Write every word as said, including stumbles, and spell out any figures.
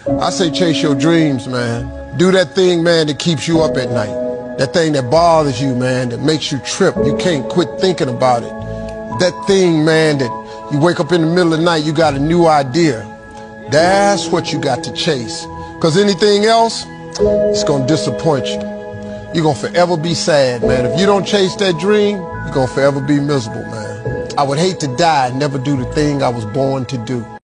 I say chase your dreams, man. Do that thing, man, that keeps you up at night. That thing that bothers you, man, that makes you trip. You can't quit thinking about it. That thing, man, that you wake up in the middle of the night, you got a new idea. That's what you got to chase. Because anything else, it's going to disappoint you. You're going to forever be sad, man. If you don't chase that dream, you're going to forever be miserable, man. I would hate to die and never do the thing I was born to do.